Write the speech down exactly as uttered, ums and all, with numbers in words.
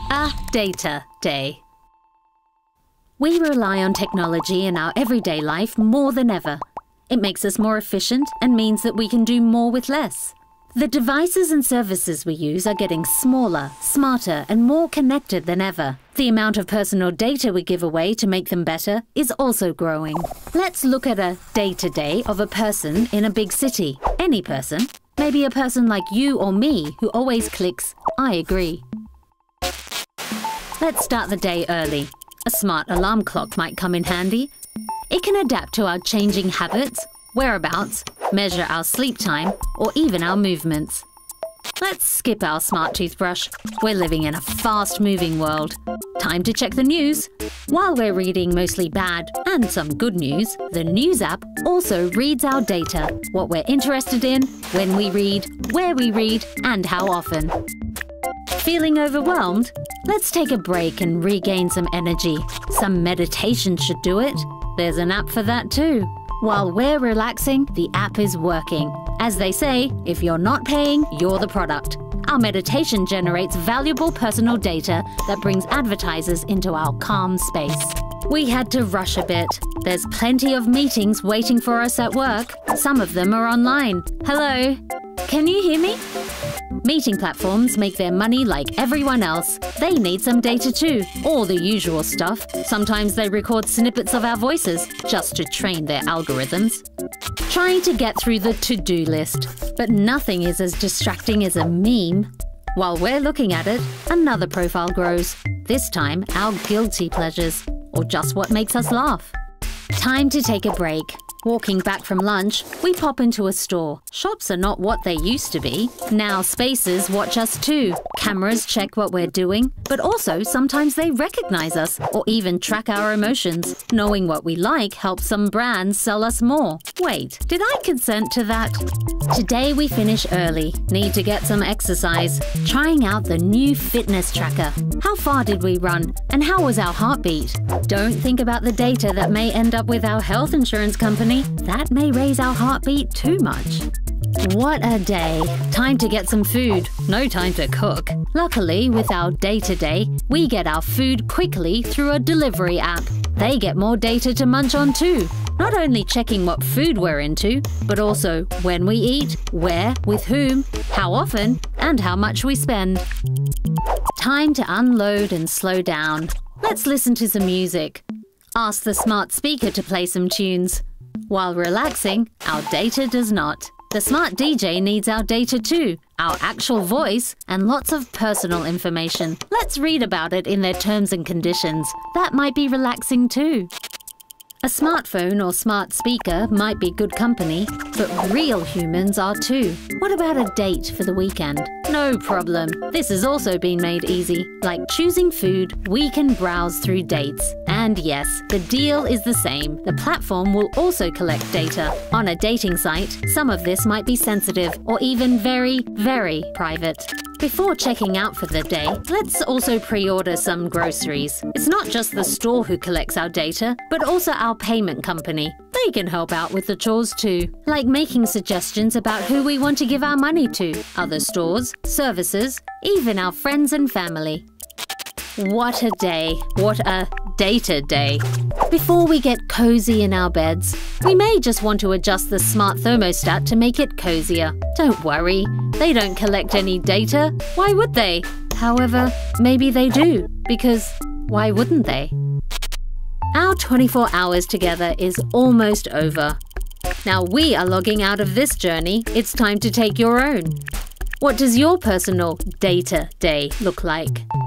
A data day. We rely on technology in our everyday life more than ever. It makes us more efficient and means that we can do more with less. The devices and services we use are getting smaller, smarter, and more connected than ever. The amount of personal data we give away to make them better is also growing. Let's look at a day-to-day of a person in a big city. Any person. Maybe a person like you or me who always clicks, "I agree." Let's start the day early. A smart alarm clock might come in handy. It can adapt to our changing habits, whereabouts, measure our sleep time, or even our movements. Let's skip our smart toothbrush. We're living in a fast-moving world. Time to check the news. While we're reading mostly bad and some good news, the news app also reads our data, what we're interested in, when we read, where we read, and how often. Feeling overwhelmed? Let's take a break and regain some energy. Some meditation should do it. There's an app for that too. While we're relaxing, the app is working. As they say, if you're not paying, you're the product. Our meditation generates valuable personal data that brings advertisers into our calm space. We had to rush a bit. There's plenty of meetings waiting for us at work. Some of them are online. Hello? Can you hear me? Meeting platforms make their money like everyone else. They need some data too, all the usual stuff. Sometimes they record snippets of our voices just to train their algorithms. Trying to get through the to-do list, but nothing is as distracting as a meme. While we're looking at it, another profile grows. This time, our guilty pleasures, or just what makes us laugh. Time to take a break. Walking back from lunch, we pop into a store. Shops are not what they used to be. Now spaces watch us too. Cameras check what we're doing, but also sometimes they recognize us or even track our emotions. Knowing what we like helps some brands sell us more. Wait, did I consent to that? Today we finish early. Need to get some exercise. Trying out the new fitness tracker. How far did we run? And how was our heartbeat? Don't think about the data that may end up with our health insurance company. That may raise our heartbeat too much. What a day. Time to get some food. No time to cook. Luckily, with our day-to-day, we get our food quickly through a delivery app. They get more data to munch on too. Not only checking what food we're into, but also when we eat, where, with whom, how often, and how much we spend. Time to unload and slow down. Let's listen to some music. Ask the smart speaker to play some tunes. While relaxing, our data does not. The smart D J needs our data too, our actual voice and lots of personal information. Let's read about it in their terms and conditions. That might be relaxing too. A smartphone or smart speaker might be good company, but real humans are too. What about a date for the weekend? No problem. This has also been made easy. Like choosing food, we can browse through dates. And yes, the deal is the same. The platform will also collect data. On a dating site, some of this might be sensitive or even very, very private. Before checking out for the day, let's also pre-order some groceries. It's not just the store who collects our data, but also our payment company. They can help out with the chores too, like making suggestions about who we want to give our money to, other stores, services, even our friends and family. What a day. What a data day. Before we get cozy in our beds, we may just want to adjust the smart thermostat to make it cozier. Don't worry, they don't collect any data. Why would they? However, maybe they do, because why wouldn't they? Our twenty-four hours together is almost over. Now we are logging out of this journey. It's time to take your own. What does your personal data day look like?